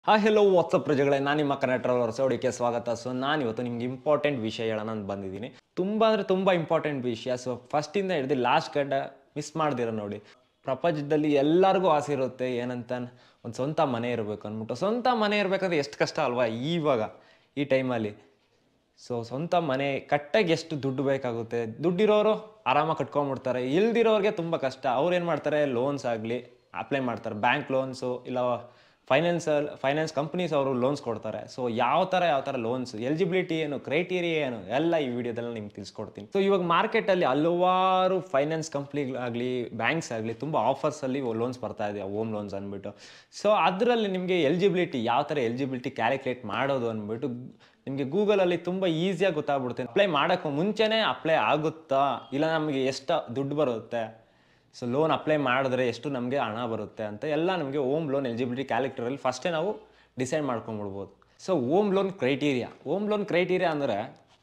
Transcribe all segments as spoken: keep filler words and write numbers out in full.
Hi hello WhatsApp ಪ್ರಜೆಗಳೇ, ನಾನು ನಿಮ್ಮ Kannada traveller ಸೌಡಿಕೆ ಸ್ವಾಗತ. ಸೊ ನಾನು ಇವತ್ತು ನಿಮ್ಗೆ ಇಂಪಾರ್ಟೆಂಟ್ ವಿಷಯ ಹೇಳೋಣ ಅಂತ ಬಂದಿದ್ದೀನಿ. ತುಂಬ ಅಂದರೆ ತುಂಬ ಇಂಪಾರ್ಟೆಂಟ್ ವಿಷಯ. ಸೊ ಫಸ್ಟಿಂದ ಹಿಡಿದು ಲಾಸ್ಟ್ ಗಂಟ ಮಿಸ್ ಮಾಡ್ದಿರ ನೋಡಿ. ಪ್ರಪಂಚದಲ್ಲಿ ಎಲ್ಲರಿಗೂ ಆಸೆ ಇರುತ್ತೆ ಏನಂತ, ಒಂದು ಸ್ವಂತ ಮನೆ ಇರಬೇಕು ಅಂದ್ಬಿಟ್ಟು. ಸ್ವಂತ ಮನೆ ಇರಬೇಕಂದ್ರೆ ಎಷ್ಟು ಕಷ್ಟ ಅಲ್ವಾ ಇವಾಗ ಈ ಟೈಮಲ್ಲಿ. ಸೊ ಸ್ವಂತ ಮನೆ ಕಟ್ಟಾಗಿ ಎಷ್ಟು ದುಡ್ಡು ಬೇಕಾಗುತ್ತೆ. ದುಡ್ಡಿರೋರು ಆರಾಮಾಗಿ ಕಟ್ಕೊಂಡ್ಬಿಡ್ತಾರೆ, ಇಲ್ದಿರೋರಿಗೆ ತುಂಬ ಕಷ್ಟ. ಅವ್ರು ಏನು ಮಾಡ್ತಾರೆ, ಲೋನ್ಸ್ ಆಗಲಿ ಅಪ್ಲೈ ಮಾಡ್ತಾರೆ, ಬ್ಯಾಂಕ್ ಲೋನ್ಸು ಇಲ್ಲ ಫೈನಾನ್ಸಲ್ ಫೈನಾನ್ಸ್ ಕಂಪ್ನೀಸ್ ಅವರು ಲೋನ್ಸ್ ಕೊಡ್ತಾರೆ. ಸೊ ಯಾವ ಥರ ಯಾವ ಥರ ಲೋನ್ಸ್, ಎಲಿಜಿಬಿಲಿಟಿ ಏನು, ಕ್ರೈಟೀರಿಯಾ ಏನು, ಎಲ್ಲ ಈ ವಿಡಿಯೋದಲ್ಲಿ ನಿಮ್ಗೆ ತಿಳಿಸ್ಕೊಡ್ತೀನಿ. ಸೊ ಇವಾಗ ಮಾರ್ಕೆಟಲ್ಲಿ ಹಲವಾರು ಫೈನಾನ್ಸ್ ಕಂಪ್ನಿಗಳಾಗಲಿ ಬ್ಯಾಂಕ್ಸ್ ಆಗಲಿ ತುಂಬ ಆಫರ್ಸಲ್ಲಿ ಲೋನ್ಸ್ ಬರ್ತಾ ಇದೆ, ಹೋಮ್ ಲೋನ್ಸ್ ಅಂದ್ಬಿಟ್ಟು. ಸೊ ಅದರಲ್ಲಿ ನಿಮಗೆ ಎಲಿಜಿಬಿಲಿಟಿ ಯಾವ ಥರ ಎಲಿಜಿಬಿಲಿಟಿ ಕ್ಯಾಲ್ಕುಲೇಟ್ ಮಾಡೋದು ಅಂದ್ಬಿಟ್ಟು ನಿಮಗೆ ಗೂಗಲಲ್ಲಿ ತುಂಬ ಈಸಿಯಾಗಿ ಗೊತ್ತಾಗ್ಬಿಡುತ್ತೆ. ಅಪ್ಲೈ ಮಾಡೋಕ್ಕೂ ಮುಂಚೆನೇ ಅಪ್ಲೈ ಆಗುತ್ತಾ, ಇಲ್ಲ ನಮಗೆ ಎಷ್ಟು ದುಡ್ಡು ಬರುತ್ತೆ, ಸೊ ಲೋನ್ ಅಪ್ಲೈ ಮಾಡಿದ್ರೆ ಎಷ್ಟು ನಮಗೆ ಹಣ ಬರುತ್ತೆ ಅಂತ ಎಲ್ಲ ನಮಗೆ ಹೋಮ್ ಲೋನ್ ಎಲಿಜಿಬಿಲಿಟಿ ಕ್ಯಾಲ್ಕುಲೇಟರಲ್ಲಿ ಫಸ್ಟೇ ನಾವು ಡಿಸೈಡ್ ಮಾಡ್ಕೊಂಡ್ಬಿಡ್ಬೋದು. So home loan criteria home loan criteria ಅಂದರೆ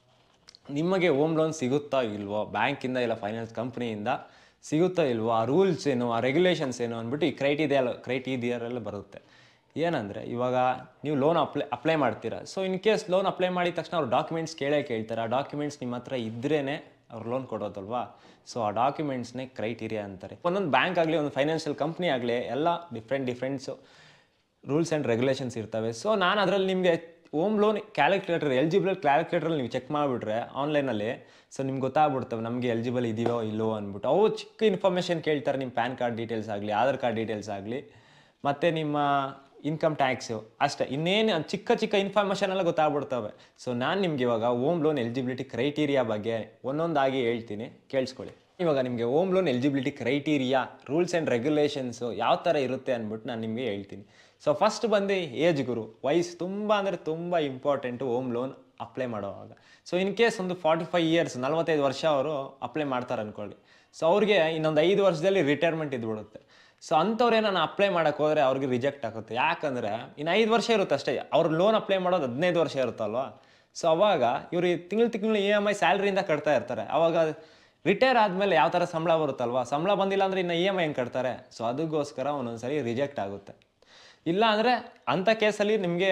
ನಿಮಗೆ ಹೋಮ್ ಲೋನ್ ಸಿಗುತ್ತಾ ಇಲ್ವೋ, ಬ್ಯಾಂಕಿಂದ ಇಲ್ಲ ಫೈನಾನ್ಸ್ ಕಂಪ್ನಿಯಿಂದ ಸಿಗುತ್ತಾ ಇಲ್ವೋ, ಆ ರೂಲ್ಸ್ ಏನು, ಆ ರೆಗ್ಯುಲೇಷನ್ಸ್ ಏನು ಅಂದ್ಬಿಟ್ಟು ಈ ಕ್ರೈಟೀರಿಯಾ ಕ್ರೈಟೀರಿಯಾರಲ್ಲ ಬರುತ್ತೆ. ಏನಂದರೆ ಇವಾಗ ನೀವು ಲೋನ್ ಅಪ್ಲೈ ಅಪ್ಲೈ ಮಾಡ್ತೀರಾ. So in case loan apply ಮಾಡಿದ ತಕ್ಷಣ ಅವ್ರು ಡಾಕ್ಯುಮೆಂಟ್ಸ್ ಕೇಳೇ ಕೇಳ್ತಾರೆ. ಆ ಡಾಕ್ಯುಮೆಂಟ್ಸ್ ನಿಮ್ಮ ಹತ್ರ ಇದ್ರೇ ಅವ್ರು ಲೋನ್ ಕೊಡೋದಲ್ವಾ. ಸೊ ಆ ಡಾಕ್ಯುಮೆಂಟ್ಸ್ನೇ ಕ್ರೈಟೀರಿಯಾ ಅಂತಾರೆ. ಒಂದೊಂದು ಬ್ಯಾಂಕ್ ಆಗಲಿ ಒಂದು ಫೈನಾನ್ಷಿಯಲ್ ಕಂಪ್ನಿ ಆಗಲಿ ಎಲ್ಲ different differents rules and regulations ಇರ್ತವೆ. ಸೊ ನಾನು ಅದರಲ್ಲಿ ನಿಮಗೆ ಹೋಮ್ ಲೋನ್ ಕ್ಯಾಲ್ಕುಲೇಟರ್ ಎಲಿಜಿಬಲ್ ಕ್ಯಾಲ್ಕುಲೇಟರಲ್ಲಿ ನೀವು ಚೆಕ್ ಮಾಡಿಬಿಟ್ರೆ ಆನ್ಲೈನಲ್ಲಿ, ಸೊ ನಿಮ್ಗೆ ಗೊತ್ತಾಗ್ಬಿಡ್ತವೆ ನಮಗೆ ಎಲಿಜಿಬಲ್ ಇದೆಯೋ ಇಲ್ಲವೋ ಅಂದ್ಬಿಟ್ಟು. ಅವು ಚಿಕ್ಕ ಇನ್ಫಾರ್ಮೇಷನ್ ಕೇಳ್ತಾರೆ, ನಿಮ್ಮ ಪ್ಯಾನ್ ಕಾರ್ಡ್ ಡೀಟೇಲ್ಸ್ ಆಗಲಿ, ಆಧಾರ್ ಕಾರ್ಡ್ ಡೀಟೇಲ್ಸ್ ಆಗಲಿ, ಮತ್ತು ನಿಮ್ಮ ಇನ್ಕಮ್ ಟ್ಯಾಕ್ಸು, ಅಷ್ಟೇ. ಇನ್ನೇನು ಚಿಕ್ಕ ಚಿಕ್ಕ ಇನ್ಫಾರ್ಮೇಷನ್ ಎಲ್ಲ ಗೊತ್ತಾಗ್ಬಿಡ್ತವೆ. ಸೊ ನಾನು ನಿಮ್ಗೆ ಇವಾಗ ಹೋಮ್ ಲೋನ್ ಎಲಿಜಿಬಿಲಿಟಿ ಕ್ರೈಟೀರಿಯಾ ಬಗ್ಗೆ ಒಂದೊಂದಾಗಿ ಹೇಳ್ತೀನಿ, ಕೇಳಿಸ್ಕೊಳ್ಳಿ. ಇವಾಗ ನಿಮಗೆ home loan eligibility criteria rules and regulations ಯಾವ ಥರ ಇರುತ್ತೆ ಅಂದ್ಬಿಟ್ಟು ನಾನು ನಿಮಗೆ ಹೇಳ್ತೀನಿ. ಸೊ ಫಸ್ಟ್ ಬಂದು ಏಜ್ ಗುರು, ವಯಸ್ಸು ತುಂಬ ಅಂದರೆ ತುಂಬ ಇಂಪಾರ್ಟೆಂಟು ಹೋಮ್ ಲೋನ್ ಅಪ್ಲೈ ಮಾಡೋವಾಗ. ಸೊ ಇನ್ ಕೇಸ್ ಒಂದು ಫಾರ್ಟಿ ಫೈವ್ ಇಯರ್ಸ್ ನಲ್ವತ್ತೈದು ವರ್ಷ ಅವರು ಅಪ್ಲೈ ಮಾಡ್ತಾರೆ ಅಂದ್ಕೊಳ್ಳಿ. ಸೊ ಅವ್ರಿಗೆ ಇನ್ನೊಂದು ಐದು ವರ್ಷದಲ್ಲಿ ರಿಟೈರ್ಮೆಂಟ್ ಇದ್ಬಿಡುತ್ತೆ. ಸೊ ಅಂಥವ್ರೇ ನಾನು ಅಪ್ಲೈ ಮಾಡೋಕ್ಕೆ ಹೋದರೆ ಅವ್ರಿಗೆ ರಿಜೆಕ್ಟ್ ಆಗುತ್ತೆ. ಯಾಕಂದರೆ ಇನ್ನು ಐದು ವರ್ಷ ಇರುತ್ತೆ ಅಷ್ಟೇ, ಅವ್ರು ಲೋನ್ ಅಪ್ಲೈ ಮಾಡೋದು ಹದಿನೈದು ವರ್ಷ ಇರುತ್ತಲ್ವ. ಸೊ ಅವಾಗ ಇವರು ತಿಂಗಳು ತಿಂಗಳು ಇ ಎಮ್ ಐ ಸ್ಯಾಲ್ರಿಯಿಂದ ಕಟ್ತಾ ಇರ್ತಾರೆ. ಅವಾಗ ರಿಟೈರ್ ಆದಮೇಲೆ ಯಾವ ಥರ ಸಂಬಳ ಬರುತ್ತಲ್ವ, ಸಂಬಳ ಬಂದಿಲ್ಲ ಅಂದರೆ ಇನ್ನು ಇ ಎಮ್ ಐ ಹೆಂಗೆ ಕಟ್ತಾರೆ. ಸೊ ಅದಕ್ಕೋಸ್ಕರ ಒಂದೊಂದ್ಸರಿ ರಿಜೆಕ್ಟ್ ಆಗುತ್ತೆ. ಇಲ್ಲ ಅಂದರೆ ಅಂಥ ಕೇಸಲ್ಲಿ ನಿಮಗೆ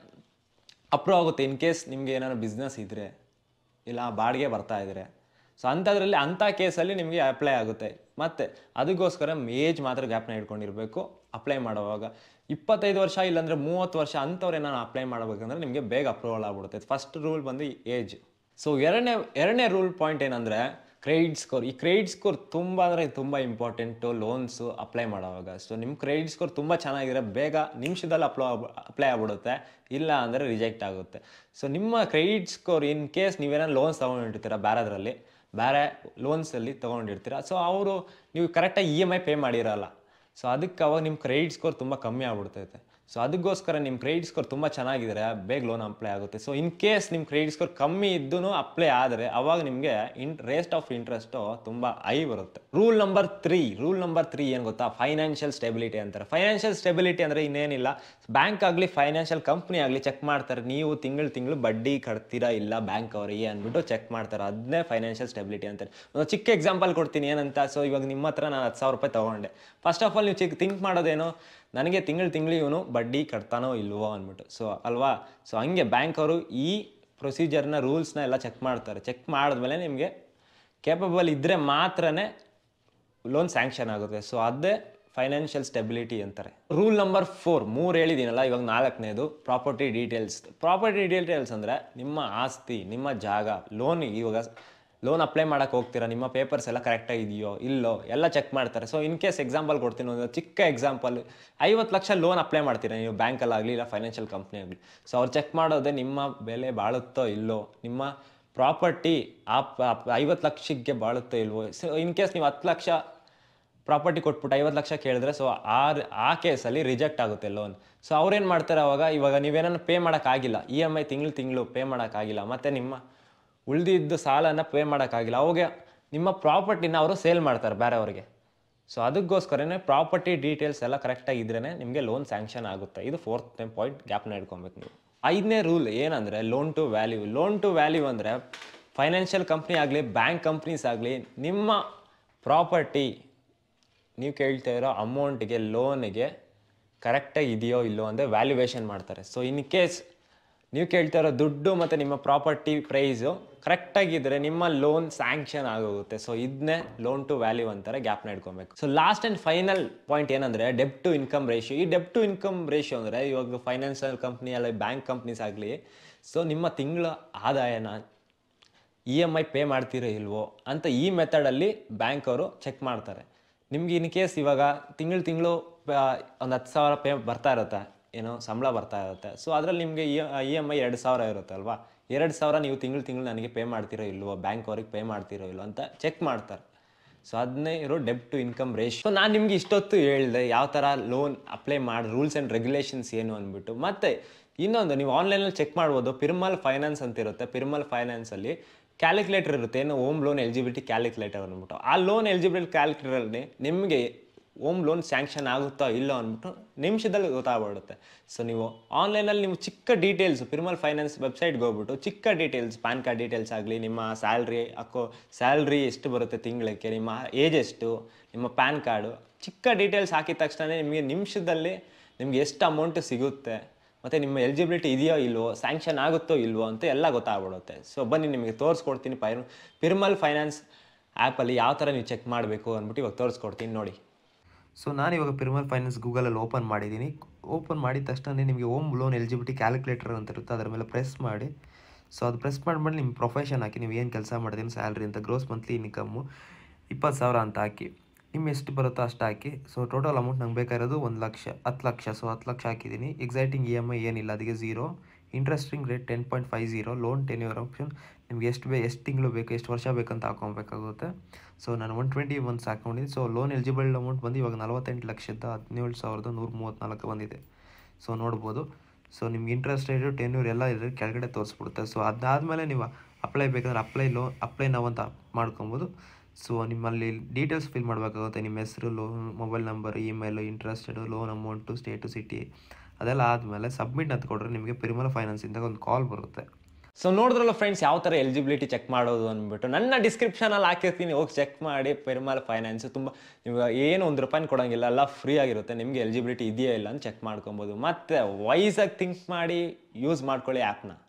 ಅಪ್ರೂವ್ ಆಗುತ್ತೆ. ಇನ್ ಕೇಸ್ ನಿಮಗೆ ಏನಾದ್ರು ಬಿಸ್ನೆಸ್ ಇದ್ದರೆ ಇಲ್ಲ ಬಾಡಿಗೆ ಬರ್ತಾ ಇದ್ದರೆ, ಸೊ ಅಂಥದ್ರಲ್ಲಿ ಅಂಥ ಕೇಸಲ್ಲಿ ನಿಮಗೆ ಅಪ್ಲೈ ಆಗುತ್ತೆ. ಮತ್ತು ಅದಕ್ಕೋಸ್ಕರ ಏಜ್ ಮಾತ್ರ ಗ್ಯಾಪ್ನ ಇಟ್ಕೊಂಡಿರಬೇಕು ಅಪ್ಲೈ ಮಾಡುವಾಗ. ಇಪ್ಪತ್ತೈದು ವರ್ಷ ಇಲ್ಲಾಂದರೆ ಮೂವತ್ತು ವರ್ಷ ಅಂಥವ್ರು ಏನಾರು ಅಪ್ಲೈ ಮಾಡಬೇಕಂದ್ರೆ ನಿಮಗೆ ಬೇಗ ಅಪ್ರೂವಲ್ ಆಗ್ಬಿಡುತ್ತೆ. ಫಸ್ಟ್ ರೂಲ್ ಬಂದು ಏಜ್. ಸೊ ಎರಡನೇ ಎರಡನೇ ರೂಲ್ ಪಾಯಿಂಟ್ ಏನಂದರೆ ಕ್ರೆಡಿಟ್ ಸ್ಕೋರ್. ಈ ಕ್ರೆಡಿಟ್ ಸ್ಕೋರ್ ತುಂಬ ಅಂದರೆ ತುಂಬ ಇಂಪಾರ್ಟೆಂಟು ಲೋನ್ಸು ಅಪ್ಲೈ ಮಾಡೋವಾಗ. ಸೊ ನಿಮ್ಮ ಕ್ರೆಡಿಟ್ ಸ್ಕೋರ್ ತುಂಬ ಚೆನ್ನಾಗಿದ್ರೆ ಬೇಗ ನಿಮಿಷದಲ್ಲಿ ಅಪ್ಲೋ ಅಪ್ಲೈ ಆಗ್ಬಿಡುತ್ತೆ, ಇಲ್ಲ ಅಂದರೆ ರಿಜೆಕ್ಟ್ ಆಗುತ್ತೆ. ಸೊ ನಿಮ್ಮ ಕ್ರೆಡಿಟ್ ಸ್ಕೋರ್ ಇನ್ ಕೇಸ್ ನೀವೇನಾದ್ರು ಲೋನ್ಸ್ ತೊಗೊಂಡಿರ್ತೀರ ಬೇರೆದ್ರಲ್ಲಿ, ಬೇರೆ ಲೋನ್ಸಲ್ಲಿ ತೊಗೊಂಡಿರ್ತೀರ, ಸೊ ಅವರು ನೀವು ಕರೆಕ್ಟಾಗಿ ಇ ಎಮ್ ಐ ಪೇ ಮಾಡಿರಲ್ಲ. ಸೊ ಅದಕ್ಕೆ ಅವಾಗ ನಿಮ್ಮ ಕ್ರೆಡಿಟ್ ಸ್ಕೋರ್ ತುಂಬ ಕಮ್ಮಿ ಆಗ್ಬಿಡ್ತೈತೆ. ಸೊ ಅದಕ್ಕೋಸ್ಕರ ನಿಮ್ಮ ಕ್ರೆಡಿಟ್ ಸ್ಕೋರ್ ತುಂಬ ಚೆನ್ನಾಗಿದ್ರೆ ಬೇಗ ಲೋನ್ ಅಪ್ಲೈ ಆಗುತ್ತೆ. ಸೊ ಇನ್ ಕೇಸ್ ನಿಮ್ಮ ಕ್ರೆಡಿಟ್ ಸ್ಕೋರ್ ಕಮ್ಮಿ ಇದ್ದೂ ಅಪ್ಲೈ ಆದರೆ ಅವಾಗ ನಿಮಗೆ ಇನ್ ರೇಟ್ ಆಫ್ ಇಂಟ್ರೆಸ್ಟು ತುಂಬ ಹೈ ಬರುತ್ತೆ. Rule number three rule number three ಏನು ಗೊತ್ತಾ, ಫೈನಾನ್ಷಿಯಲ್ ಸ್ಟೆಬಿಲಿಟಿ ಅಂತಾರೆ. ಫೈನಾನ್ಷಿಯಲ್ ಸ್ಟೆಬಿಲಿಟಿ ಅಂದರೆ ಇನ್ನೇನಿಲ್ಲ, ಬ್ಯಾಂಕ್ ಆಗಲಿ ಫೈನಾನ್ಷಿಯಲ್ ಕಂಪ್ನಿ ಆಗಲಿ ಚೆಕ್ ಮಾಡ್ತಾರೆ, ನೀವು ತಿಂಗಳು ತಿಂಗಳು ಬಡ್ಡಿ ಕಟ್ತೀರಾ ಇಲ್ಲ ಬ್ಯಾಂಕ್ ಅವರಿಗೆ ಅಂದ್ಬಿಟ್ಟು ಚೆಕ್ ಮಾಡ್ತಾರೆ. ಅದನ್ನೇ ಫೈನಾನ್ಷಿಯಲ್ ಸ್ಟೆಬಿಲಿಟಿ ಅಂತಾರೆ. ಒಂದು ಚಿಕ್ಕ ಎಕ್ಸಾಂಪಲ್ ಕೊಡ್ತೀನಿ ಏನಂತ. ಸೊ ಇವಾಗ ನಿಮ್ಮ ಹತ್ರ ನಾನು ಹತ್ತು ಸಾವಿರ ರೂಪಾಯಿ ತೊಗೊಂಡೆ. ಫಸ್ಟ್ ಆಫ್ ಆಲ್ ನೀವು ಚಿಕ್ಕ ಥಿಂಕ್ ಮಾಡೋದೇನು, ನನಗೆ ತಿಂಗಳು ತಿಂಗಳು ಇವನು ಬಡ್ಡಿ ಕಟ್ತಾನೋ ಇಲ್ವೋ ಅಂದ್ಬಿಟ್ಟು. ಸೊ ಅಲ್ವಾ. ಸೊ ಹಂಗೆ ಬ್ಯಾಂಕ್ ಅವರು ಈ ಪ್ರೊಸೀಜರ್ನ ರೂಲ್ಸ್ನ ಎಲ್ಲ ಚೆಕ್ ಮಾಡ್ತಾರೆ. ಚೆಕ್ ಮಾಡಿದ್ಮೇಲೆ ನಿಮಗೆ ಕೇಪಬಲ್ ಇದ್ದರೆ ಮಾತ್ರ ಲೋನ್ ಸ್ಯಾಂಕ್ಷನ್ ಆಗುತ್ತೆ. ಸೊ ಅದೇ ಫೈನಾನ್ಷಿಯಲ್ ಸ್ಟೆಬಿಲಿಟಿ ಅಂತಾರೆ. ರೂಲ್ ನಂಬರ್ ಫೋರ್ ಮೂರು ಹೇಳಿದ್ದೀನಲ್ಲ, ಇವಾಗ ನಾಲ್ಕನೇದು ಪ್ರಾಪರ್ಟಿ ಡೀಟೇಲ್ಸ್. ಪ್ರಾಪರ್ಟಿ ಡೀಟೇಲ್ಸ್ ಅಂದರೆ ನಿಮ್ಮ ಆಸ್ತಿ, ನಿಮ್ಮ ಜಾಗ. ಲೋನ್ ಇವಾಗ ಲೋನ್ ಅಪ್ಲೈ ಮಾಡೋಕ್ಕೆ ಹೋಗ್ತೀರಾ, ನಿಮ್ಮ ಪೇಪರ್ಸ್ ಎಲ್ಲ ಕರೆಕ್ಟಾಗಿ ಇದೆಯೋ ಇಲ್ಲೋ ಎಲ್ಲ ಚೆಕ್ ಮಾಡ್ತಾರೆ. ಸೊ ಇನ್ ಕೇಸ್ ಎಕ್ಸಾಂಪಲ್ ಕೊಡ್ತೀನಿ, ಒಂದು ಚಿಕ್ಕ ಎಕ್ಸಾಂಪಲ್. ಐವತ್ತು ಲಕ್ಷ ಲೋನ್ ಅಪ್ಲೈ ಮಾಡ್ತೀರಾ ನೀವು ಬ್ಯಾಂಕಲ್ಲಾಗಲಿ ಇಲ್ಲ ಫೈನಾನ್ಷಿಯಲ್ ಕಂಪ್ನಿ ಆಗಲಿ. ಸೊ ಅವ್ರು ಚೆಕ್ ಮಾಡೋದೇ ನಿಮ್ಮ ಬೆಲೆ ಬಾಳುತ್ತೋ ಇಲ್ಲೋ, ನಿಮ್ಮ ಪ್ರಾಪರ್ಟಿ ಆ ಐವತ್ತು ಲಕ್ಷಕ್ಕೆ ಬಾಳುತ್ತೋ ಇಲ್ವೋ. ಸೊ ಇನ್ ಕೇಸ್ ನೀವು ಹತ್ತು ಲಕ್ಷ ಪ್ರಾಪರ್ಟಿ ಕೊಟ್ಬಿಟ್ಟು ಐವತ್ತು ಲಕ್ಷ ಕೇಳಿದ್ರೆ, ಸೊ ಆ ಆ ಕೇಸಲ್ಲಿ ರಿಜೆಕ್ಟ್ ಆಗುತ್ತೆ ಲೋನ್. ಸೊ ಅವ್ರೇನು ಮಾಡ್ತಾರೆ ಅವಾಗ, ಇವಾಗ ನೀವೇನೋ ಪೇ ಮಾಡೋಕ್ಕಾಗಿಲ್ಲ, ಇ ಎಮ್ ಐ ತಿಂಗಳು ತಿಂಗಳು ಪೇ ಮಾಡೋಕ್ಕಾಗಿಲ್ಲ, ಮತ್ತು ನಿಮ್ಮ ಉಳಿದಿದ್ದು ಸಾಲನ ಪೇ ಮಾಡೋಕ್ಕಾಗಿಲ್ಲ, ಅವಾಗ ನಿಮ್ಮ ಪ್ರಾಪರ್ಟಿನ ಅವರು ಸೇಲ್ ಮಾಡ್ತಾರೆ ಬೇರೆಯವ್ರಿಗೆ. ಸೊ ಅದಕ್ಕೋಸ್ಕರನೇ ಪ್ರಾಪರ್ಟಿ ಡೀಟೇಲ್ಸ್ ಎಲ್ಲ ಕರೆಕ್ಟಾಗಿ ಇದ್ರೇ ನಿಮಗೆ ಲೋನ್ ಸ್ಯಾಂಕ್ಷನ್ ಆಗುತ್ತೆ. ಇದು ಫೋರ್ತ್ ಪಾಯಿಂಟ್, ಗ್ಯಾಪ್ನ ಇಟ್ಕೊಬೇಕು ನೀವು. ಐದನೇ ರೂಲ್ ಏನಂದರೆ loan to value. Loan to value ಅಂದರೆ ಫೈನಾನ್ಷಿಯಲ್ ಕಂಪ್ನಿ ಆಗಲಿ ಬ್ಯಾಂಕ್ ಕಂಪ್ನೀಸ್ ಆಗಲಿ ನಿಮ್ಮ ಪ್ರಾಪರ್ಟಿ ನೀವು ಕೇಳ್ತಾ ಇರೋ ಅಮೌಂಟಿಗೆ ಲೋನಿಗೆ ಕರೆಕ್ಟಾಗಿ ಇದೆಯೋ ಇಲ್ಲೋ ಅಂದರೆ ವ್ಯಾಲ್ಯೂಯೇಷನ್ ಮಾಡ್ತಾರೆ. ಸೊ ಇನ್ ಕೇಸ್ ನೀವು ಕೇಳ್ತಾ ಇರೋ ದುಡ್ಡು ಮತ್ತು ನಿಮ್ಮ ಪ್ರಾಪರ್ಟಿ ಪ್ರೈಸು ಕರೆಕ್ಟಾಗಿದ್ದರೆ ನಿಮ್ಮ ಲೋನ್ ಸ್ಯಾಂಕ್ಷನ್ ಆಗೋಗುತ್ತೆ. ಸೊ ಇದನ್ನೇ ಲೋನ್ ಟು ವ್ಯಾಲ್ಯೂ ಅಂತಾರೆ, ಗ್ಯಾಪ್ನ ಇಟ್ಕೊಬೇಕು. So last and final point ಏನಂದರೆ ಡೆಬ್ಟ್ ಟು ಇನ್ಕಮ್ ರೇಷಿಯೋ. ಈ ಡೆಬ್ಟ್ ಟು ಇನ್ಕಮ್ ರೇಷಿಯೋ ಅಂದರೆ ಇವಾಗ ಫೈನಾನ್ಷಿಯಲ್ ಕಂಪ್ನಿ ಅಲ್ಲ ಬ್ಯಾಂಕ್ ಕಂಪ್ನೀಸ್ ಆಗಲಿ, ಸೊ ನಿಮ್ಮ ತಿಂಗಳ ಆದಾಯನ ಇ ಎಮ್ ಐ ಪೇ ಮಾಡ್ತೀರೋ ಇಲ್ವೋ ಅಂತ ಈ ಮೆಥಡಲ್ಲಿ ಬ್ಯಾಂಕ್ ಅವರು ಚೆಕ್ ಮಾಡ್ತಾರೆ. ನಿಮ್ಗೆ ಇನ್ ಕೇಸ್ ಇವಾಗ ತಿಂಗಳು ತಿಂಗಳು ಒಂದು ಹತ್ತು ಸಾವಿರ ಪೇ ಬರ್ತಾ ಇರುತ್ತೆ, ಏನೋ ಸಂಬಳ ಬರ್ತಾ ಇರುತ್ತೆ. ಸೊ ಅದರಲ್ಲಿ ನಿಮಗೆ ಇ ಎಮ್ ಐ ಎರಡು ಸಾವಿರ ಇರುತ್ತೆ ಅಲ್ವಾ, ಎರಡು ಸಾವಿರ ನೀವು ತಿಂಗಳು ತಿಂಗಳು ನನಗೆ ಪೇ ಮಾಡ್ತಿರೋ ಇಲ್ವೋ, ಬ್ಯಾಂಕ್ ಅವ್ರಿಗೆ ಪೇ ಮಾಡ್ತಿರೋ ಇಲ್ವೋ ಅಂತ ಚೆಕ್ ಮಾಡ್ತಾರೆ. ಸೊ ಅದನ್ನೇ ಇರೋ ಡೆಬ್ಟ್ ಟು ಇನ್ಕಮ್ ರೇಷಿಯೋ. ಸೊ ನಾನು ನಿಮ್ಗೆ ಇಷ್ಟೊತ್ತು ಹೇಳಿದೆ ಯಾವ ಥರ ಲೋನ್ ಅಪ್ಲೈ ಮಾಡಿ, ರೂಲ್ಸ್ ಆ್ಯಂಡ್ ರೆಗ್ಯುಲೇಷನ್ಸ್ ಏನು ಅಂದ್ಬಿಟ್ಟು. ಮತ್ತು ಇನ್ನೊಂದು ನೀವು ಆನ್ಲೈನಲ್ಲಿ ಚೆಕ್ ಮಾಡ್ಬೋದು, ಪಿರ್ಮಲ್ ಫೈನಾನ್ಸ್ ಅಂತ ಇರುತ್ತೆ. ಪಿರ್ಮಲ್ ಫೈನಾನ್ಸಲ್ಲಿ ಕ್ಯಾಲ್ಕುಲೇಟರ್ ಇರುತ್ತೆ, ಏನು ಹೋಮ್ ಲೋನ್ ಎಲಿಜಿಬಿಲಿಟಿ ಕ್ಯಾಲ್ಕುಲೇಟರ್ ಅಂದ್ಬಿಟ್ಟು. ಆ ಲೋನ್ ಎಲಿಜಿಬಿಲಿಟಿ ಕ್ಯಾಲ್ಕುಲೇಟರಲ್ಲಿ ನಿಮಗೆ ಹೋಮ್ ಲೋನ್ ಸ್ಯಾಂಕ್ಷನ್ ಆಗುತ್ತಾ ಇಲ್ಲ ಅಂದ್ಬಿಟ್ಟು ನಿಮಿಷದಲ್ಲಿ ಗೊತ್ತಾಗ್ಬಿಡುತ್ತೆ. ಸೊ ನೀವು ಆನ್ಲೈನಲ್ಲಿ ನೀವು ಚಿಕ್ಕ ಡೀಟೇಲ್ಸ್ ಪಿರ್ಮಲ್ ಫೈನಾನ್ಸ್ ವೆಬ್ಸೈಟ್ಗೆ ಹೋಗ್ಬಿಟ್ಟು ಚಿಕ್ಕ ಡೀಟೇಲ್ಸ್, ಪ್ಯಾನ್ ಕಾರ್ಡ್ ಡೀಟೇಲ್ಸ್ ಆಗಲಿ, ನಿಮ್ಮ ಸ್ಯಾಲ್ರಿ ಅಕೋ ಸ್ಯಾಲ್ರಿ ಎಷ್ಟು ಬರುತ್ತೆ ತಿಂಗಳಿಗೆ, ನಿಮ್ಮ ಏಜ್ ಎಷ್ಟು, ನಿಮ್ಮ ಪ್ಯಾನ್ ಕಾರ್ಡು, ಚಿಕ್ಕ ಡೀಟೇಲ್ಸ್ ಹಾಕಿದ ತಕ್ಷಣ ನಿಮಗೆ ನಿಮಿಷದಲ್ಲಿ ನಿಮ್ಗೆ ಎಷ್ಟು ಅಮೌಂಟ್ ಸಿಗುತ್ತೆ ಮತ್ತು ನಿಮ್ಮ ಎಲಿಜಿಬಿಲಿಟಿ ಇದೆಯೋ ಇಲ್ವೋ, ಸ್ಯಾಂಕ್ಷನ್ ಆಗುತ್ತೋ ಇಲ್ವೋ ಅಂತ ಎಲ್ಲ ಗೊತ್ತಾಗ್ಬಿಡುತ್ತೆ. ಸೊ ಬನ್ನಿ ನಿಮಗೆ ತೋರಿಸ್ಕೊಡ್ತೀನಿ ಪೈರ್ ಪಿರ್ಮಲ್ ಫೈನಾನ್ಸ್ ಆ್ಯಪಲ್ಲಿ ಯಾವ ಥರ ನೀವು ಚೆಕ್ ಮಾಡಬೇಕು ಅಂದ್ಬಿಟ್ಟು ಇವಾಗ ತೋರಿಸ್ಕೊಡ್ತೀನಿ ನೋಡಿ. ಸೊ ನಾನಿವಾಗ ಪಿರ್ಮಲ್ ಫೈನಾನ್ಸ್ ಗೂಗಲಲ್ಲಿ ಓಪನ್ ಮಾಡಿದ್ದೀನಿ. ಓಪನ್ ಮಾಡಿದ ತಕ್ಷಣ ನಿಮಗೆ ಹೋಮ್ ಲೋನ್ ಎಲಿಜಿಬಿಲಿಟಿ ಕ್ಯಾಲ್ಕುಲೇಟರ್ ಅಂತ ಇರುತ್ತೆ, ಅದರ ಮೇಲೆ ಪ್ರೆಸ್ ಮಾಡಿ. ಸೊ ಅದು ಪ್ರೆಸ್ ಮಾಡಿದ್ಮೇಲೆ ನಿಮ್ಮ ಪ್ರೊಫೆಷನ್ ಹಾಕಿ, ನೀವು ಏನು ಕೆಲಸ ಮಾಡಿದ್ದೀನಿ, ಸ್ಯಾಲ್ರಿ ಅಂತ, ಗ್ರೋಸ್ ಮಂತ್ಲಿ ಇನ್ಕಮ್ಮು ಇಪ್ಪತ್ತು ಸಾವಿರ ಅಂತ ಹಾಕಿ, ನಿಮ್ಮ ಎಷ್ಟು ಬರುತ್ತೋ ಅಷ್ಟು ಹಾಕಿ. ಸೊ ಟೋಟಲ್ ಅಮೌಂಟ್ ನಂಗೆ ಬೇಕಾಗಿರೋದು ಒಂದು ಲಕ್ಷ ಹತ್ತು ಲಕ್ಷ ಸೊ ಹತ್ತು ಲಕ್ಷ ಹಾಕಿದ್ದೀನಿ. ಎಕ್ಸೈಟಿಂಗ್ ಇ ಎಮ್ ಐ ಏನಿಲ್ಲ, ಅದಕ್ಕೆ zero. Interesting rate ten point five zero. Loan tenure option ನಿಮ್ಗೆ ಎಷ್ಟು ಬೇ ಎಷ್ಟು ತಿಂಗಳು ಬೇಕು, ಎಷ್ಟು ವರ್ಷ ಬೇಕಂತ ಹಾಕೊಬೇಕಾಗುತ್ತೆ. ಸೊ ನಾನು ಒನ್ ಟ್ವೆಂಟಿ ಮಂತ್ಸ್ ಹಾಕ್ಕೊಂಡಿದ್ದೀನಿ. ಸೊ ಲೋನ್ ಎಲಿಜಿಬಲ್ ಅಮೌಂಟ್ ಬಂದು ಇವಾಗ ನಲವತ್ತೆಂಟು ಲಕ್ಷದ ಹದಿನೇಳು ಸಾವಿರದ ನೂರ ಮೂವತ್ತ್ನಾಲ್ಕು ಬಂದಿದೆ. ಸೊ ನೋಡ್ಬೋದು. ಸೊ ನಿಮ್ಗೆ ಇಂಟ್ರೆಸ್ಟ್ ರೇಟು ಟೆನ್ಯೂರ್ ಎಲ್ಲ ಇದ್ರೆ ಕೆಳಗಡೆ ತೋರಿಸ್ಬಿಡುತ್ತೆ. ಸೊ ಅದಾದಮೇಲೆ ನೀವು ಅಪ್ಲೈ ಬೇಕಂದ್ರೆ ಅಪ್ಲೈ ಲೋನ್ ಅಪ್ಲೈ ನಾವು ಅಂತ ಮಾಡ್ಕೊಬೋದು. ಸೊ ನಿಮ್ಮಲ್ಲಿ ಡೀಟೇಲ್ಸ್ ಫಿಲ್ ಮಾಡಬೇಕಾಗುತ್ತೆ, ನಿಮ್ಮ ಹೆಸರು, loan mobile number, email, interested, loan amount, state, city, ಅದೆಲ್ಲ ಆದಮೇಲೆ ಸಬ್ಮಿಟ್ ಅಂತ ಕೊಟ್ಟರೆ ನಿಮಗೆ ಪಿರ್ಮಲ್ ಫೈನಾನ್ಸಿಂದ ಒಂದು ಕಾಲ್ ಬರುತ್ತೆ. ಸೊ ನೋಡಿದ್ರಲ್ಲ ಫ್ರೆಂಡ್ಸ್ ಯಾವ ಥರ ಎಲಿಜಿಬಿಲಿಟಿ ಚೆಕ್ ಮಾಡೋದು ಅಂದ್ಬಿಟ್ಟು. ನನ್ನ ಡಿಸ್ಕ್ರಿಪ್ಷನಲ್ಲಿ ಹಾಕಿರ್ತೀನಿ, ಹೋಗಿ ಚೆಕ್ ಮಾಡಿ. ಪಿರ್ಮಲ್ ಫೈನಾನ್ಸು ತುಂಬ ನೀವು ಏನು ಒಂದು ರೂಪಾಯಿ ಕೊಡೋಂಗಿಲ್ಲ, ಎಲ್ಲ ಫ್ರೀ ಆಗಿರುತ್ತೆ. ನಿಮಗೆ ಎಲಿಜಿಬಿಲಿಟಿ ಇದೆಯಾ ಇಲ್ಲ ಅಂತ ಚೆಕ್ ಮಾಡ್ಕೊಬೋದು. ಮತ್ತು ವೈಸಾಗಿ ಥಿಂಕ್ ಮಾಡಿ ಯೂಸ್ ಮಾಡ್ಕೊಳ್ಳಿ ಆ್ಯಪ್ನ.